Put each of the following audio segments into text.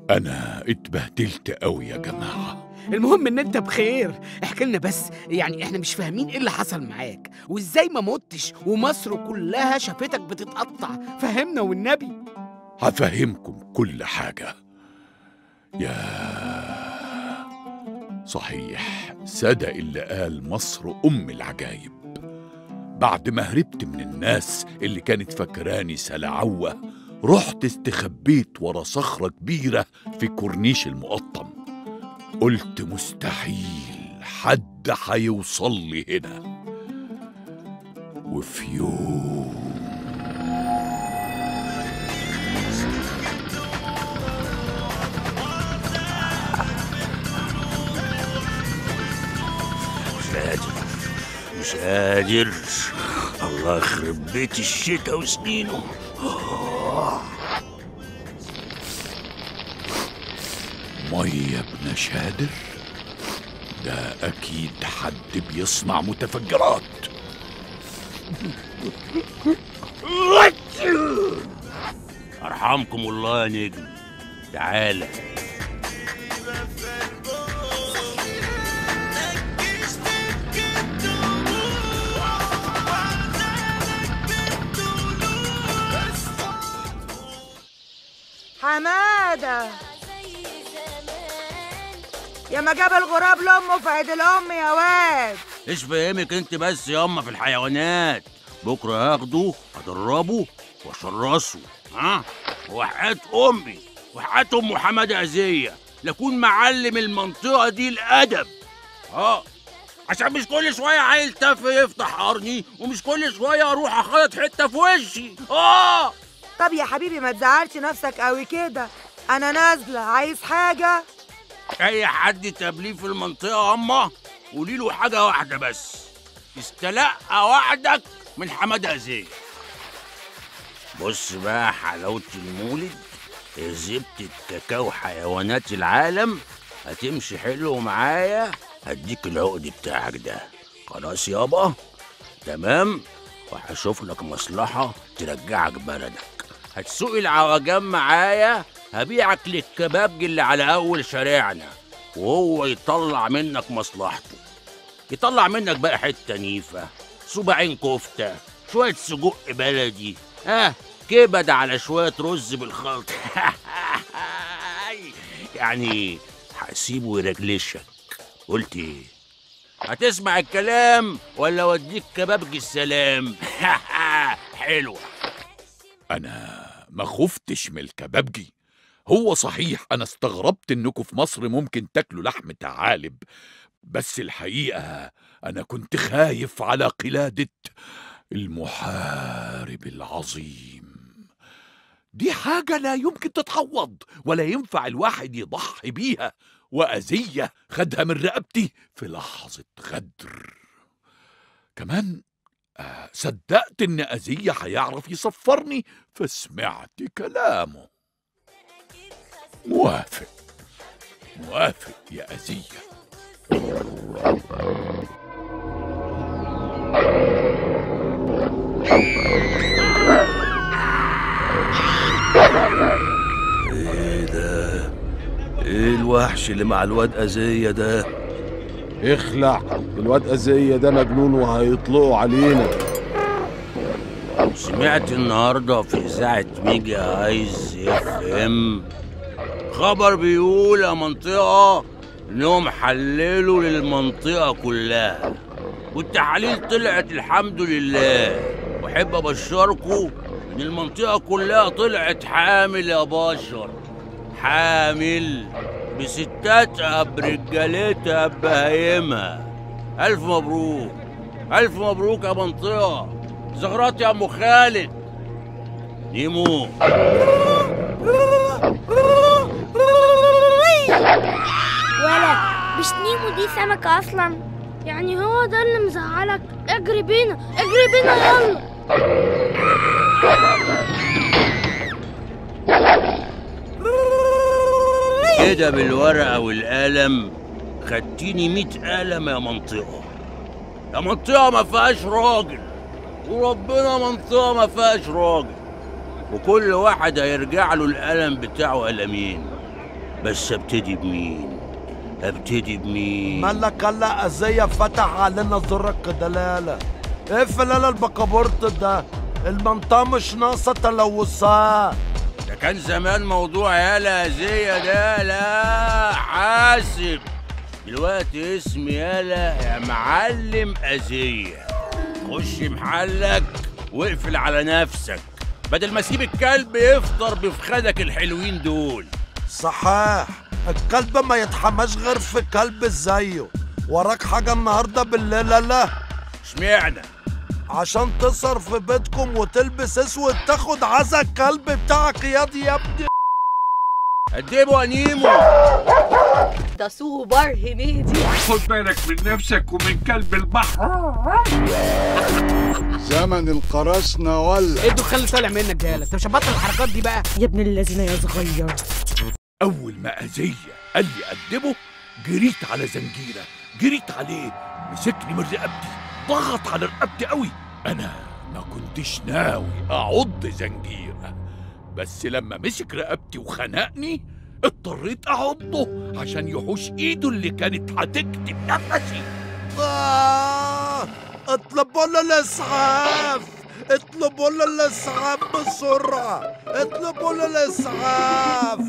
أنا اتبهدلت قوي يا جماعة. المهم ان انت بخير. احكي لنا بس، يعني احنا مش فاهمين ايه اللي حصل معاك وازاي ما متش ومصر كلها شافتك بتتقطع. فهمنا والنبي. هفهمكم كل حاجة. يا صحيح، صدق اللي قال مصر أم العجايب. بعد ما هربت من الناس اللي كانت فاكراني سلعوة، رحت استخبيت ورا صخرة كبيرة في كورنيش المقطم. قلت مستحيل حد هيوصل لي هنا. وفي يوم مش قادر. الله يخرب بيت الشتا وسنينه. مية ابن شادر؟ ده أكيد حد بيصنع متفجرات. أرحمكم الله يا نجم، تعالى. حمادة يا ما جاب الغراب لأمه في عيد الأم يا واد. ايش فهمك انت بس ياما في الحيوانات؟ بكره هاخده هدربه واشرسه. ها؟ وحياة امي وحياة ام حماده اذيه لكون معلم المنطقه دي الادب. عشان مش كل شويه عيل تافه يفتح قرني ومش كل شويه اروح اخيط حته في وشي. طب يا حبيبي ما تزعلش نفسك قوي كده، انا نازله. عايز حاجه؟ اي حد تقابليه في المنطقه اما قولي له حاجه واحده بس، استلقى وعدك من حماده اذيه. بص بقى حلاوه المولد، زبده كاكاو حيوانات العالم هتمشي حلو معايا. هديك العقد بتاعك ده. خلاص يابا؟ تمام. وهشوف لك مصلحه ترجعك بلدك. هتسوق العوجان معايا، هبيعك للكبابجي اللي على اول شارعنا وهو يطلع منك مصلحته. يطلع منك بقى حته نيفه، صباعين كفته، شويه سجق بلدي، كبد على شويه رز بالخلط. يعني هسيبه يرجلشك. قلت ايه؟ هتسمع الكلام ولا اوديك كبابجي السلام؟ حلوه. أنا ما خفتش من الكبابجي. هو صحيح أنا استغربت إنكم في مصر ممكن تاكلوا لحم ثعالب، بس الحقيقة أنا كنت خايف على قلادة المحارب العظيم. دي حاجة لا يمكن تتعوض ولا ينفع الواحد يضحي بيها، وأذية خدها من رقبتي في لحظة غدر. كمان صدقت إن أذية هيعرف يصفرني، فسمعت كلامه. موافق يا أذية. ايه ده؟ ايه الوحش اللي مع الواد أذية ده؟ اخلع، الواد أذية ده مجنون وهيطلقوا علينا. سمعت النهارده في إذاعة ميجا ايز اف ام خبر بيقول يا منطقة إنهم حللوا للمنطقة كلها والتحاليل طلعت الحمد لله. وأحب أبشركم إن المنطقة كلها طلعت حامل يا بشر، حامل بستاتها برجالتها ببهايمها. ألف مبروك، ألف مبروك يا منطقة. زغرات يا أم خالد. نيمو ولا مش نيمو دي سمكة أصلا؟ يعني هو ده اللي مزعلك؟ اجري بينا اجري بينا يلا. كده بالورقة والقلم خدتيني 100 قلم يا منطقة. يا منطقة ما فيهاش راجل، وربنا منطقة ما فيهاش راجل، وكل واحد هيرجع له القلم بتاعه قلمين. بس ابتدي بمين؟ مالك هلا أذية فتح علينا زرك دلالة. اقفل هلا البكابورت ده، المنطقة مش ناقصة تلوثات. ده كان زمان موضوع يالا أذية ده، لا حاسب. دلوقتي اسمي يالا يا معلم أذية. خش محلك واقفل على نفسك بدل ما اسيب الكلب يفطر بفخدك الحلوين دول. صحيح، الكلب ما يتحماش غير في كلب زيه. وراك حاجة النهاردة بالليل؟ لا. اشمعنى؟ عشان تسهر في بيتكم وتلبس اسود تاخد عزا الكلب بتاعك يا ابني. قدموا انيمو. ده سوبر هنيدي. خد بالك من نفسك ومن كلب البحر. زمن القراصنة ولا ايه الدخان اللي طالع منك ده؟ انت مش هتبطل الحركات دي بقى يا ابن الذين يا صغير. أول ما أذية قال لي قدمه جريت على زنجيرة، جريت عليه، مسكني من رقبتي، ضغط على رقبتي قوي. أنا ما كنتش ناوي أعض زنجيرة، بس لما مسك رقبتي وخنقني اضطريت أعضه عشان يحوش إيده اللي كانت هتكتم نفسي. اطلبوا لنا الإسعاف، اطلبوا لنا الإسعاف بسرعة، اطلبوا لنا الإسعاف.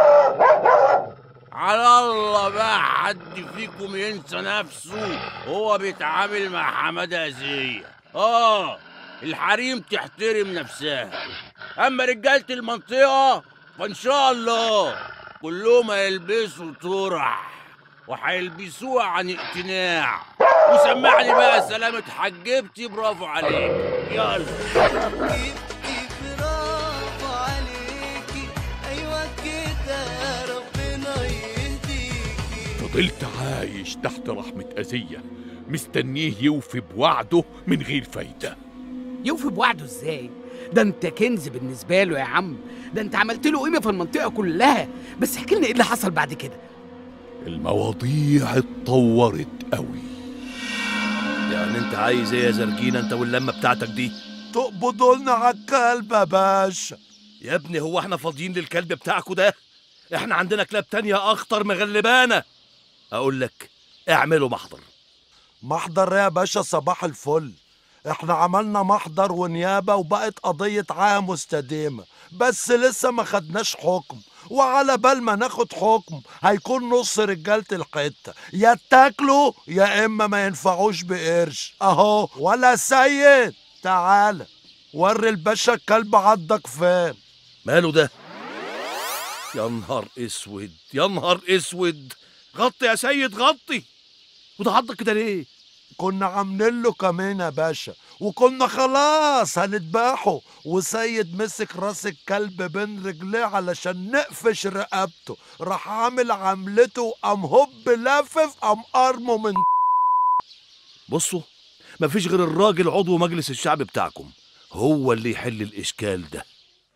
على الله بقى حد فيكم ينسى نفسه وهو بيتعامل مع حمادة أذية. الحريم تحترم نفسها، أما رجالة المنطقة فإن شاء الله كلهم هيلبسوا طرح وهيلبسوها عن اقتناع. وسمعني بقى سلامة حجبتي، برافو عليك. يلا حجبتي برافو عليكي، أيوة كده ربنا يهديكي. فضلت عايش تحت رحمة أذية مستنيه يوفي بوعده من غير فايدة. يوفي بوعده ازاي؟ ده انت كنز بالنسبه له يا عم، ده انت عملت له قيمه في المنطقه كلها. بس احكي لنا ايه اللي حصل بعد كده. المواضيع اتطورت قوي. يعني انت عايز ايه يا زرجينة انت واللمة بتاعتك دي؟ تقبضوا لنا على الكلب يا باشا. يا ابني هو احنا فاضيين للكلب بتاعكوا ده؟ احنا عندنا كلاب تانية اخطر مغلبانا. اقول لك اعملوا محضر. محضر يا باشا؟ صباح الفل، احنا عملنا محضر ونيابة وبقت قضية عام مستديمة، بس لسه ما خدناش حكم. وعلى بال ما ناخد حكم هيكون نص رجالة الحتة يا تاكلوا يا اما ما ينفعوش بقرش. اهو ولا سيد، تعالى وري الباشا الكلب عضك فين. ماله ده؟ يا نهار اسود، يا نهار اسود. غطي يا سيد غطي. وده عضك كده ليه؟ كنا عاملين له كمان يا باشا، وكنا خلاص هنذبحه، وسيد مسك راس الكلب بين رجليه علشان نقفش رقبته، راح عامل عملته وقام هوب لافف قام قرمه من. بصوا، مفيش غير الراجل عضو مجلس الشعب بتاعكم هو اللي يحل الإشكال ده.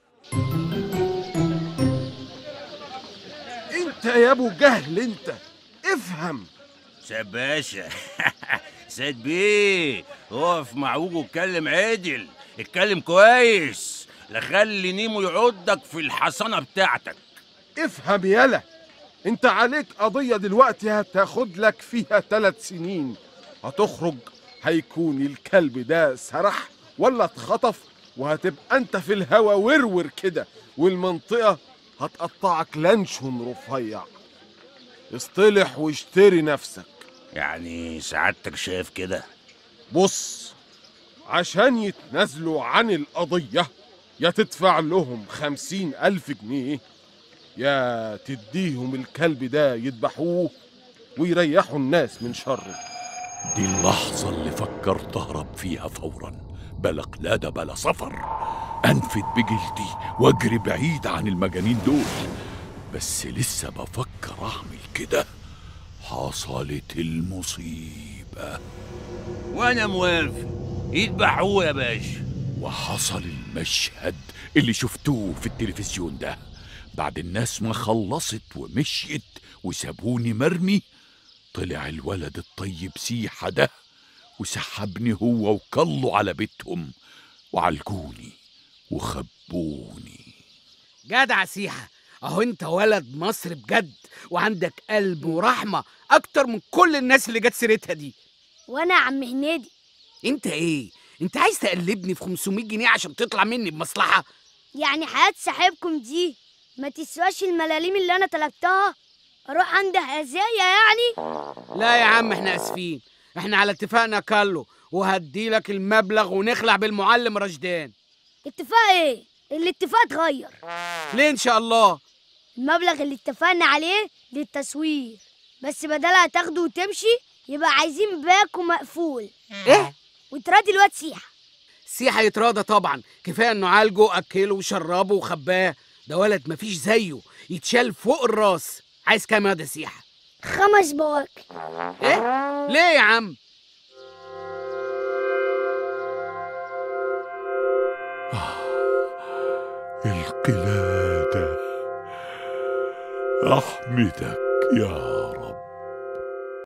انت يا ابو جهل انت افهم. باشا سيد بيه، اقف معوج واتكلم عدل، اتكلم كويس، لا خلي نيمو يعضك في الحصانه بتاعتك. افهم يالا، انت عليك قضية دلوقتي هتاخد لك فيها 3 سنين. هتخرج هيكون الكلب ده سرح ولا اتخطف، وهتبقى انت في الهوا ورور كده، والمنطقة هتقطعك لانشون رفيع. اصطلح واشتري نفسك. يعني سعادتك شايف كده؟ بص، عشان يتنازلوا عن القضية يا تدفع لهم 50,000 جنيه، يا تديهم الكلب ده يذبحوه ويريحوا الناس من شره. دي اللحظة اللي فكرت أهرب فيها فورا، بلا قلادة بلا سفر، أنفد بجلدي وأجري بعيد عن المجانين دول. بس لسه بفكر أعمل كده حصلت المصيبة. وأنا موافق، يذبحوه يا باشا. وحصل المشهد اللي شفتوه في التلفزيون ده. بعد الناس ما خلصت ومشيت وسابوني مرمي، طلع الولد الطيب سيحة ده وسحبني هو وكله على بيتهم وعالجوني وخبوني. جدع سيحة، اهو انت ولد مصر بجد، وعندك قلب ورحمه اكتر من كل الناس اللي جت سيرتها دي. وانا يا عم هنيدي؟ انت ايه؟ انت عايز تقلبني في 500 جنيه عشان تطلع مني بمصلحه؟ يعني حياة صاحبكم دي ما تسواش الملاليم اللي انا طلبتها؟ اروح عند هزايا يعني؟ لا يا عم احنا اسفين، احنا على اتفاقنا كله، وهديلك المبلغ ونخلع بالمعلم رشدان. اتفاق ايه؟ الاتفاق اتغير. ليه ان شاء الله؟ المبلغ اللي اتفقنا عليه للتصوير، بس بدلها تاخده وتمشي يبقى عايزين باكو مقفول. ايه؟ وتراضي الواد سيحة. سيحة يتراضى طبعا، كفايه انه عالجه اكله وشربه وخباه، ده ولد مفيش زيه، يتشال فوق الراس. عايز كام يا ده سيحة؟ 5 بواكي. ايه؟ ليه يا عم؟ القلادة، أحمدك يا